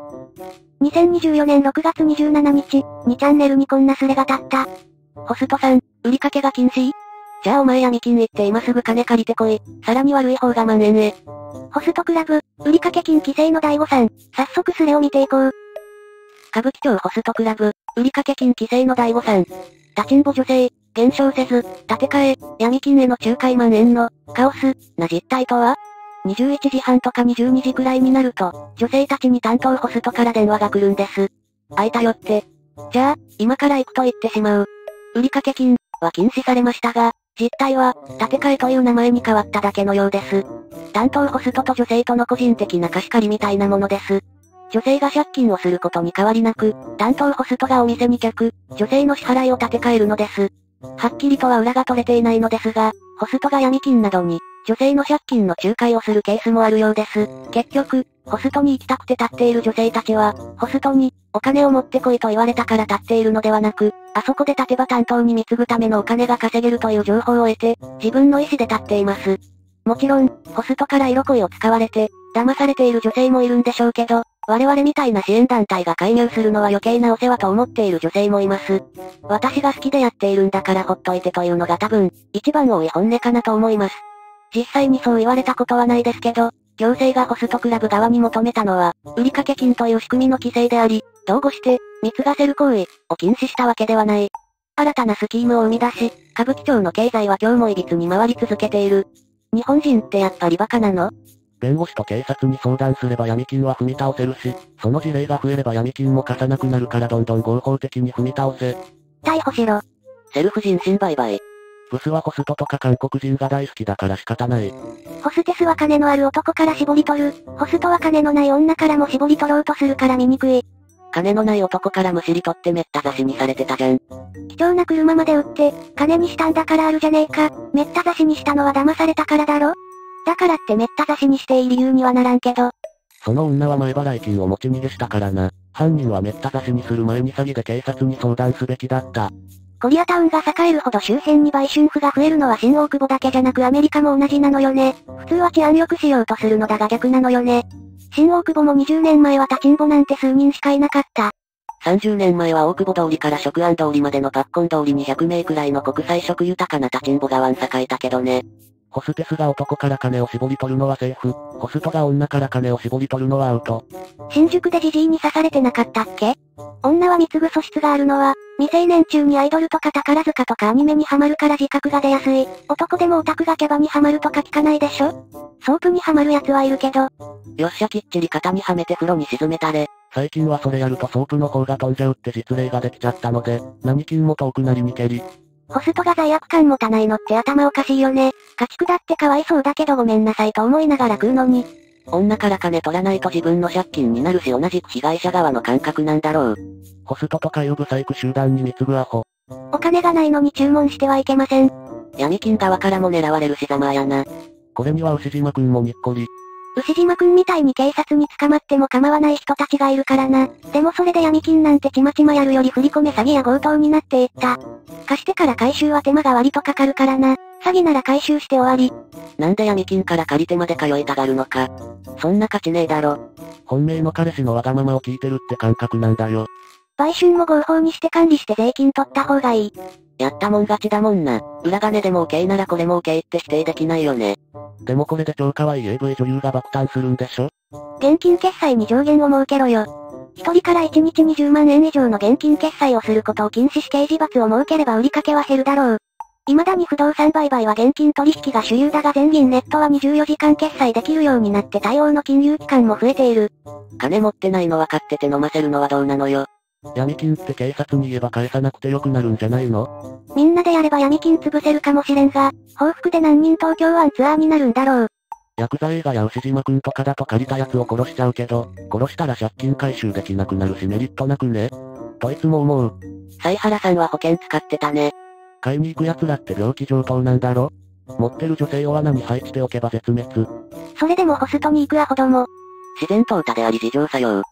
2024年6月27日、2チャンネルにこんなスレが立った。 ホストさん、売りかけが禁止？じゃあお前闇金行って今すぐ金借りてこい。さらに悪い方が万円へ。 ホストクラブ、売りかけ金規制の第5さん、早速スレを見ていこう。 歌舞伎町ホストクラブ、売りかけ金規制の第5さん。立ちんぼ女性、減少せず、立て替え、闇金への仲介万円の、カオス、な実態とは？ 21 時半とか22時くらいになると、女性たちに担当ホストから電話が来るんです。空いたよって。じゃあ、今から行くと言ってしまう。売りかけ金は禁止されましたが、実態は、立て替えという名前に変わっただけのようです。担当ホストと女性との個人的な貸し借りみたいなものです。女性が借金をすることに変わりなく、担当ホストがお店に客、女性の支払いを立て替えるのです。はっきりとは裏が取れていないのですが、ホストが闇金などに、女性の借金の仲介をするケースもあるようです。結局、ホストに行きたくて立っている女性たちは、ホストに、お金を持ってこいと言われたから立っているのではなく、あそこで立てば担当に貢ぐためのお金が稼げるという情報を得て、自分の意思で立っています。もちろん、ホストから色恋を使われて、騙されている女性もいるんでしょうけど、我々みたいな支援団体が介入するのは余計なお世話と思っている女性もいます。私が好きでやっているんだからほっといてというのが多分、一番多い本音かなと思います。実際にそう言われたことはないですけど、行政がホストクラブ側に求めたのは、売掛金という仕組みの規制であり、同語して、貢がせる行為を禁止したわけではない。新たなスキームを生み出し、歌舞伎町の経済は今日も歪に回り続けている。日本人ってやっぱりバカなの？ 弁護士と警察に相談すれば闇金は踏み倒せるし、その事例が増えれば闇金も貸さなくなるからどんどん合法的に踏み倒せ。 逮捕しろ。 セルフ人身売買。 ブスはホストとか韓国人が大好きだから仕方ない。 ホステスは金のある男から絞り取る。ホストは金のない女からも絞り取ろうとするから醜い。 金のない男からむしり取ってめった刺しにされてたじゃん。 貴重な車まで売って、金にしたんだからあるじゃねえか。めった刺しにしたのは騙されたからだろ？だからってめった刺しにしていい理由にはならんけど。 その女は前払い金を持ち逃げしたからな。犯人はめった刺しにする前に詐欺で警察に相談すべきだった。 コリアタウンが栄えるほど周辺に売春婦が増えるのは新大久保だけじゃなくアメリカも同じなのよね。普通は治安良くしようとするのだが逆なのよね。新大久保も20年前は立ちんぼなんて数人しかいなかった。 30年前は大久保通りから食安通りまでのパッコン通りに100名くらいの国際色豊かな立ちんぼがわん栄えたけどね。 ホステスが男から金を絞り取るのはセーフ。ホストが女から金を絞り取るのはアウト。 新宿でジジイに刺されてなかったっけ？女は貢ぐ素質があるのは、未成年中にアイドルとか宝塚とかアニメにハマるから自覚が出やすい。男でもオタクがキャバにハマるとか聞かないでしょ？ソープにハマる奴はいるけど。 よっしゃきっちり肩にはめて風呂に沈めたれ。 最近はそれやるとソープの方が飛んじゃうって実例ができちゃったので、何金も遠くなりにけり。 ホストが罪悪感持たないのって頭おかしいよね。家畜だってかわいそうだけどごめんなさいと思いながら食うのに。 女から金取らないと自分の借金になるし同じく被害者側の感覚なんだろう。 ホストとかいうブサイク集団に貢ぐアホ。 お金がないのに注文してはいけません。 闇金側からも狙われるしざまあやな。 これには牛島くんもにっこり。 牛島くんみたいに警察に捕まっても構わない人たちがいるからな。でもそれで闇金なんてちまちまやるより振り込め詐欺や強盗になっていった。貸してから回収は手間が割とかかるからな。詐欺なら回収して終わり。 なんで闇金から借りてまで通いたがるのか。そんな価値ねえだろ。 本命の彼氏のわがままを聞いてるって感覚なんだよ。 売春も合法にして管理して税金取った方がいい。 やったもん勝ちだもんな。裏金でも OK ならこれも OK って否定できないよね。 でもこれで超可愛い AV 女優が爆誕するんでしょ？ 現金決済に上限を設けろよ。一人から1日20万円以上の現金決済をすることを禁止し刑事罰を設ければ売りかけは減るだろう。未だに不動産売買は現金取引が主流だが全銀ネットは24時間決済できるようになって対応の金融機関も増えている。 金持ってないの分かってて飲ませるのはどうなのよ。 闇金って警察に言えば返さなくてよくなるんじゃないの？ みんなでやれば闇金潰せるかもしれんが、報復で何人東京湾ツアーになるんだろう。 ヤクザ映画や牛島くんとかだと借りたやつを殺しちゃうけど、殺したら借金回収できなくなるしメリットなくね？といつも思う。 犀原さんは保険使ってたね。 買いに行く奴らって病気上等なんだろ？持ってる女性を罠に配置しておけば絶滅。 それでもホストに行くアホども。 自然淘汰であり自浄作用。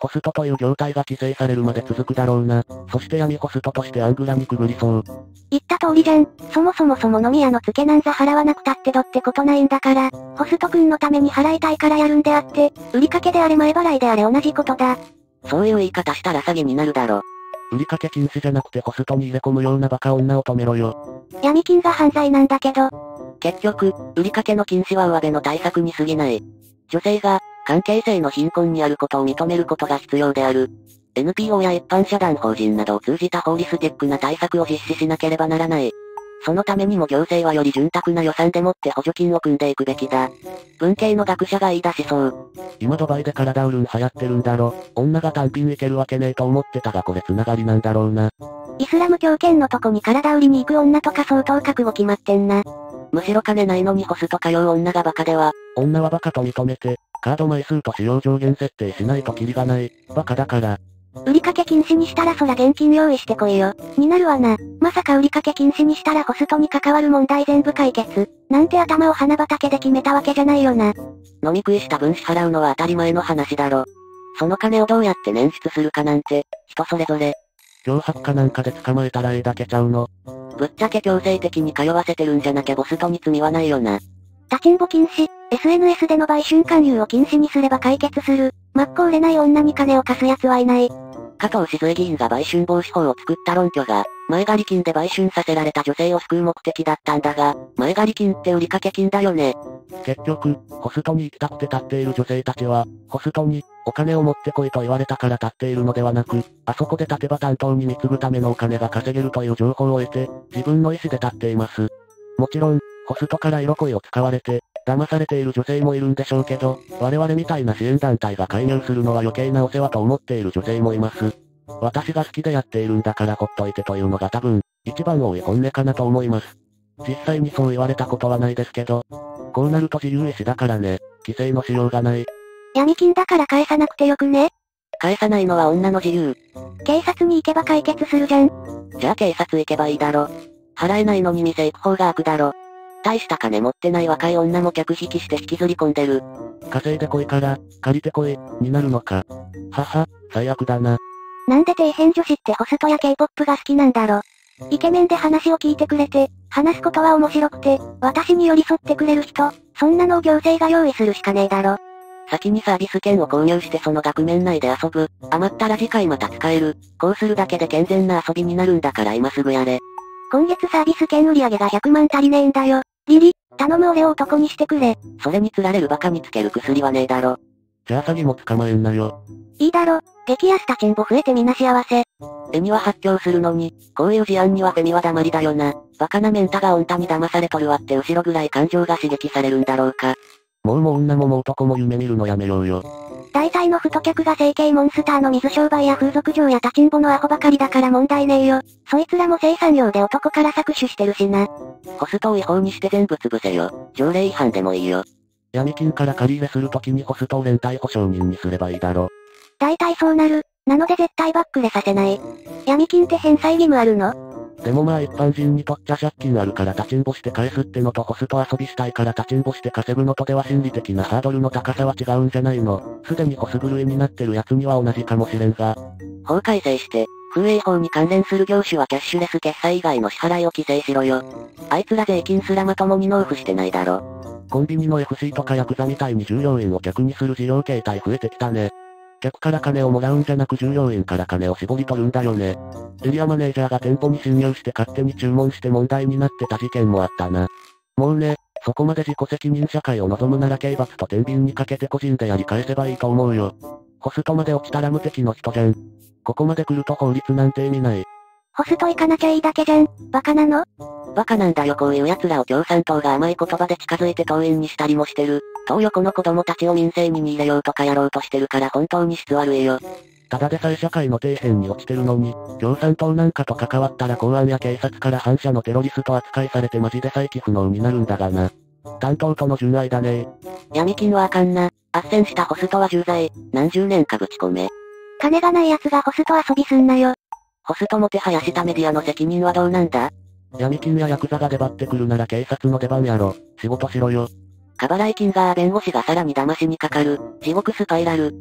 ホストという業態が規制されるまで続くだろうな。そして闇ホストとしてアングラにくぐりそう。 言った通りじゃん。そもそも飲み屋の付けなんざ払わなくたってどってことないんだから、ホストくんのために払いたいからやるんであって、売りかけであれ前払いであれ同じことだ。 そういう言い方したら詐欺になるだろ。 売りかけ禁止じゃなくてホストに入れ込むようなバカ女を止めろよ。 闇金が犯罪なんだけど。 結局、売りかけの禁止は上辺の対策に過ぎない。女性が、関係性の貧困にあることを認めることが必要である。NPO や一般社団法人などを通じたホーリスティックな対策を実施しなければならない。そのためにも行政はより潤沢な予算でもって補助金を組んでいくべきだ。文系の学者が言い出しそう。 今ドバイで体売るん流行ってるんだろ。女が単品いけるわけねえと思ってたがこれ繋がりなんだろうな。 イスラム教圏のとこに体売りに行く女とか相当覚悟決まってんな。 むしろ金ないのにホスト通う女がバカでは。 女はバカと認めて、カード枚数と使用上限設定しないとキリがない。バカだから。 売りかけ禁止にしたらそら現金用意してこいよ。になるわな。まさか売りかけ禁止にしたらホストに関わる問題全部解決。なんて頭を花畑で決めたわけじゃないよな。 飲み食いした分支払うのは当たり前の話だろ。その金をどうやって捻出するかなんて、人それぞれ。 脅迫かなんかで捕まえたらだけちゃうの。 ぶっちゃけ強制的に通わせてるんじゃなきゃボストに罪はないよな。 立ちんぼ禁止、SNS での売春勧誘を禁止にすれば解決する。真っ向売れない女に金を貸す奴はいない。 加藤静江議員が売春防止法を作った論拠が、前借り金で売春させられた女性を救う目的だったんだが、前借り金って売りかけ金だよね。 結局、ホストに行きたくて立っている女性たちは、ホストに、お金を持ってこいと言われたから立っているのではなく、あそこで立てば担当に貢ぐためのお金が稼げるという情報を得て、自分の意思で立っています。もちろん、ホストから色恋を使われて、騙されている女性もいるんでしょうけど、我々みたいな支援団体が介入するのは余計なお世話と思っている女性もいます。私が好きでやっているんだからほっといてというのが多分、一番多い本音かなと思います。実際にそう言われたことはないですけど、こうなると自由意志だからね、規制のしようがない。 闇金だから返さなくてよくね？ 返さないのは女の自由。 警察に行けば解決するじゃん。 じゃあ警察行けばいいだろ。払えないのに店行く方が悪だろ。大した金持ってない若い女も客引きして引きずり込んでる。 稼いでこいから、借りてこい、になるのか。はは、最悪だな。 なんで底辺女子ってホストや K-POP が好きなんだろ。イケメンで話を聞いてくれて、話すことは面白くて、私に寄り添ってくれる人、そんなのを行政が用意するしかねえだろ。 先にサービス券を購入してその額面内で遊ぶ。余ったら次回また使える。こうするだけで健全な遊びになるんだから今すぐやれ。 今月サービス券売上が100万足りねえんだよ。リリ、頼む俺を男にしてくれ。 それに釣られるバカにつける薬はねえだろ。 じゃあ詐欺も捕まえんなよ。 いいだろ、激安立ちんぼ増えてみな幸せ。 絵には発狂するのに、こういう事案にはフェミは黙りだよな。バカなメンタがオンタに騙されとるわって後ろぐらい感情が刺激されるんだろうか。 もう女も男も夢見るのやめようよ。 大体の太客が整形モンスターの水商売や風俗嬢や立ちんぼのアホばかりだから問題ねえよ。そいつらも生産量で男から搾取してるしな。 ホストを違法にして全部潰せよ。条例違反でもいいよ。 闇金から借り入れするときにホストを連帯保証人にすればいいだろ。 大体そうなる。なので絶対バックレさせない。闇金って返済義務あるの？ でもまあ一般人にとっちゃ借金あるから立ちんぼして返すってのとホスト遊びしたいから立ちんぼして稼ぐのとでは心理的なハードルの高さは違うんじゃないの。すでにホス狂いになってる奴には同じかもしれんが。 法改正して、風営法に関連する業種はキャッシュレス決済以外の支払いを規制しろよ。あいつら税金すらまともに納付してないだろ。 コンビニの FC とかヤクザみたいに従業員を客にする事業形態増えてきたね。客から金をもらうんじゃなく従業員から金を絞り取るんだよね。エリアマネージャーが店舗に侵入して勝手に注文して問題になってた事件もあったな。もうね、そこまで自己責任社会を望むなら刑罰と天秤にかけて個人でやり返せばいいと思うよ。ホストまで落ちたら無敵の人じゃん。ここまで来ると法律なんて意味ない。 ホスト行かなきゃいいだけじゃん。バカなの？ バカなんだよこういう奴らを共産党が甘い言葉で近づいて党員にしたりもしてる。党横の子供たちを民生に入れようとかやろうとしてるから本当に質悪いよ。 ただでさえ社会の底辺に落ちてるのに、共産党なんかと関わったら公安や警察から反社のテロリスト扱いされてマジで再起不能になるんだがな。担当との純愛だね。 闇金はあかんな。斡旋したホストは重罪。何十年かぶち込め。 金がない奴がホスト遊びすんなよ。 ホストもてはやしたメディアの責任はどうなんだ？ 闇金やヤクザが出張ってくるなら警察の出番やろ。仕事しろよ。 過払い金が弁護士がさらに騙しにかかる。地獄スパイラル。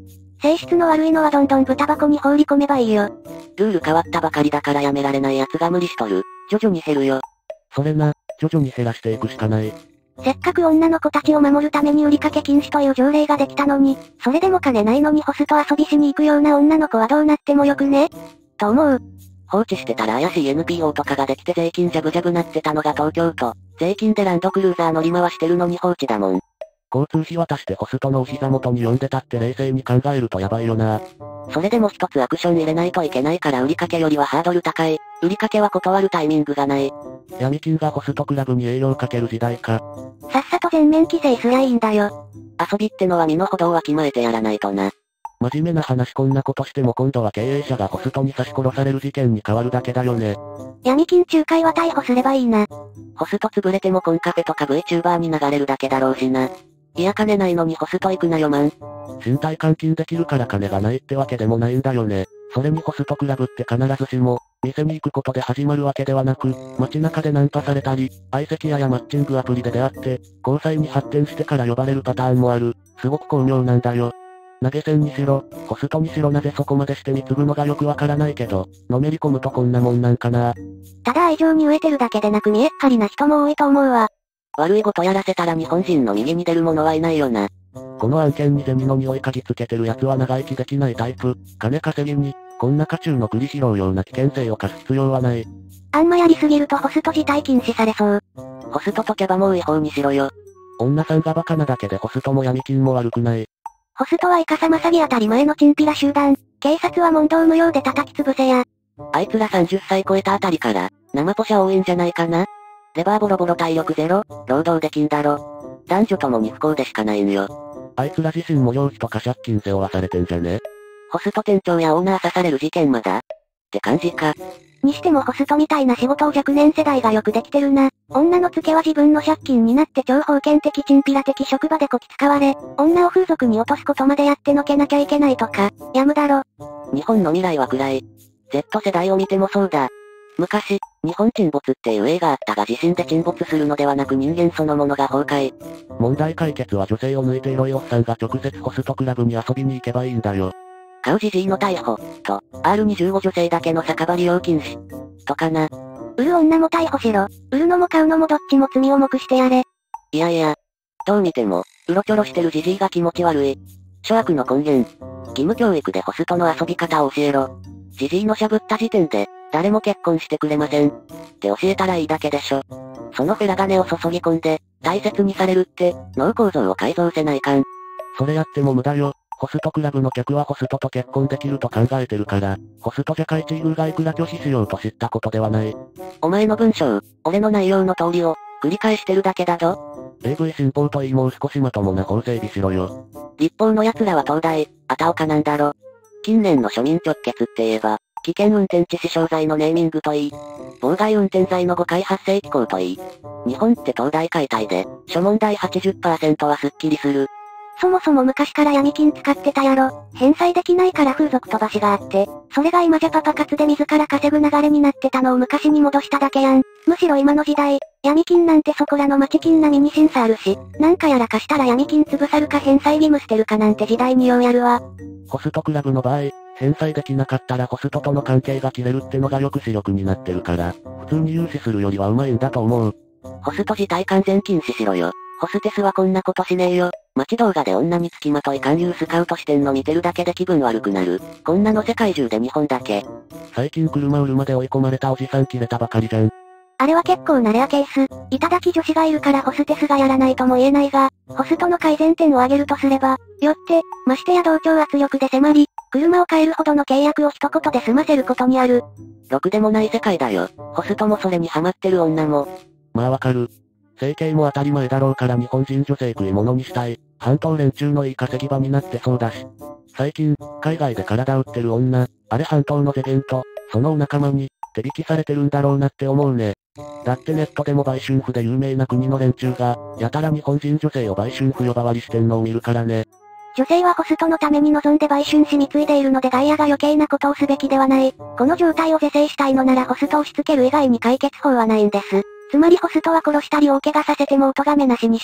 性質の悪いのはどんどん豚箱に放り込めばいいよ。 ルール変わったばかりだからやめられない奴が無理しとる。徐々に減るよ。 それな、徐々に減らしていくしかない。 せっかく女の子たちを守るために売りかけ禁止という条例ができたのに、それでも金ないのにホスト遊びしに行くような女の子はどうなってもよくねと思う。 放置してたら怪しい NPO とかができて税金ジャブジャブなってたのが東京都。税金でランドクルーザー乗り回してるのに放置だもん。 交通費渡してホストのお膝元に呼んでたって冷静に考えるとやばいよな。 それでも一つアクション入れないといけないから売りかけよりはハードル高い。売りかけは断るタイミングがない。 闇金がホストクラブに営業かける時代か。 さっさと全面規制すりゃいいんだよ。 遊びってのは身の程をわきまえてやらないとな。 真面目な話こんなことしても今度は経営者がホストに刺し殺される事件に変わるだけだよね。 闇金仲介は逮捕すればいいな。 ホスト潰れてもコンカフェとか VTuber に流れるだけだろうしな。いや金ないのにホスト行くなよマン。 身体監禁できるから金がないってわけでもないんだよね。それにホストクラブって必ずしも、店に行くことで始まるわけではなく、街中でナンパされたり、相席屋やマッチングアプリで出会って、交際に発展してから呼ばれるパターンもある。すごく巧妙なんだよ。投げ銭にしろ、ホストにしろなぜそこまでして貢ぐのがよくわからないけど、のめり込むとこんなもんなんかな。 ただ愛情に飢えてるだけでなく見えっ張りな人も多いと思うわ。 悪いことやらせたら日本人の右に出る者はいないよな。 この案件に銭の匂い嗅ぎつけてる奴は長生きできないタイプ。金稼ぎに、こんな家中の栗拾うような危険性を課す必要はない。 あんまやりすぎるとホスト自体禁止されそう。 ホストとキャバも違法にしろよ。 女さんがバカなだけでホストも闇金も悪くない。 ホストはイカサマ詐欺当たり前のチンピラ集団。警察は問答無用で叩き潰せや。 あいつら30歳超えたあたりから、生ポシャ多いんじゃないかな。レバーボロボロ体力ゼロ、労働できんだろ。男女ともに不幸でしかないんよ。 あいつら自身も養子とか借金背負わされてんじゃね。 ホスト店長やオーナー刺される事件まだって感じか。 にしてもホストみたいな仕事を若年世代がよくできてるな。女の付けは自分の借金になって超封建的チンピラ的職場でこき使われ、女を風俗に落とすことまでやってのけなきゃいけないとか、やむだろ。 日本の未来は暗い。Z 世代を見てもそうだ。昔、日本沈没っていう映画あったが地震で沈没するのではなく人間そのものが崩壊。 問題解決は女性を抜いてエロいおっさんが直接ホストクラブに遊びに行けばいいんだよ。 買うじじいの逮捕、と、R25 女性だけの酒場利用禁止。とかな。 売る女も逮捕しろ。売るのも買うのもどっちも罪重くしてやれ。 いやいや。どう見ても、うろちょろしてるじじいが気持ち悪い。諸悪の根源。義務教育でホストの遊び方を教えろ。じじいのしゃぶった時点で、誰も結婚してくれません。って教えたらいいだけでしょ。そのフェラ金を注ぎ込んで、大切にされるって、脳構造を改造せないかん。 それやっても無駄よ。ホストクラブの客はホストと結婚できると考えてるから、ホスト社会地位遇がいくら拒否しようと知ったことではない。 お前の文章、俺の内容の通りを、繰り返してるだけだぞ。 AV 新法といいもう少しまともな法整備しろよ。 立法の奴らは東大、あたおかなんだろ。近年の庶民直結って言えば、危険運転致死傷罪のネーミングといい、妨害運転罪の誤解発生機構といい、日本って東大解体で、諸問題 80% はスッキリする。 そもそも昔から闇金使ってたやろ。返済できないから風俗飛ばしがあって、それが今じゃパパ活で自ら稼ぐ流れになってたのを昔に戻しただけやん。むしろ今の時代、闇金なんてそこらの町金並みに審査あるし、なんかやらかしたら闇金潰さるか返済義務捨てるかなんて時代にようやるわ。 ホストクラブの場合、返済できなかったらホストとの関係が切れるってのが抑止力になってるから、普通に融資するよりはうまいんだと思う。 ホスト自体完全禁止しろよ。ホステスはこんなことしねえよ。街動画で女に付きまとい勧誘スカウトしてんの見てるだけで気分悪くなる。こんなの世界中で日本だけ。 最近車売るまで追い込まれたおじさん切れたばかりじゃん。 あれは結構なレアケース。頂き女子がいるからホステスがやらないとも言えないが、ホストの改善点を挙げるとすれば、よって、ましてや同調圧力で迫り、車を買えるほどの契約を一言で済ませることにある。 ろくでもない世界だよ。ホストもそれにハマってる女も。 まあわかる。整形も当たり前だろうから日本人女性食い物にしたい。半島連中のいい稼ぎ場になってそうだし。最近、海外で体売ってる女、あれ半島の世間と、そのお仲間に、手引きされてるんだろうなって思うね。だってネットでも売春婦で有名な国の連中が、やたら日本人女性を売春婦呼ばわりしてんのを見るからね。 女性はホストのために望んで売春し貢いでいるので外野が余計なことをすべきではない。この状態を是正したいのならホストをしつける以外に解決法はないんです。つまりホストは殺したり大怪我させてもお咎めなしにして、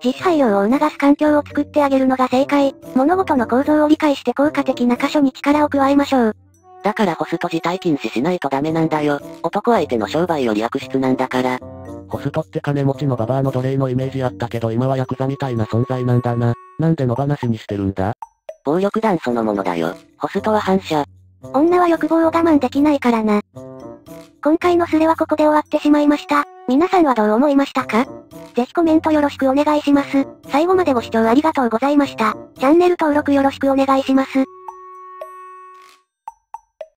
自主配慮を促す環境を作ってあげるのが正解。物事の構造を理解して効果的な箇所に力を加えましょう。 だからホスト自体禁止しないとダメなんだよ。男相手の商売より悪質なんだから。 ホストって金持ちのババアの奴隷のイメージあったけど今はヤクザみたいな存在なんだな。なんで野放しにしてるんだ？ 暴力団そのものだよ。ホストは反射。 女は欲望を我慢できないからな。今回のスレはここで終わってしまいました。皆さんはどう思いましたか？ぜひコメントよろしくお願いします。最後までご視聴ありがとうございました。チャンネル登録よろしくお願いします。